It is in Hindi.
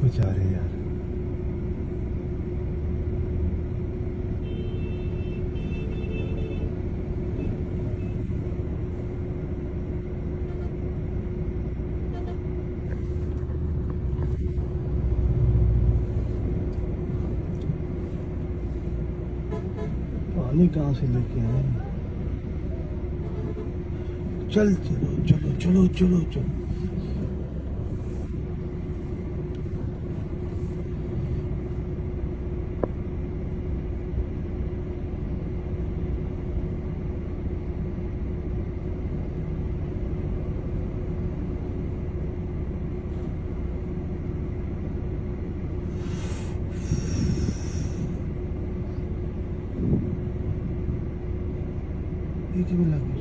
कुछ आ रहे यार। पानी कहाँ से लेके आए? चल चलो चलो चलो चलो चलो। ये क्यों लग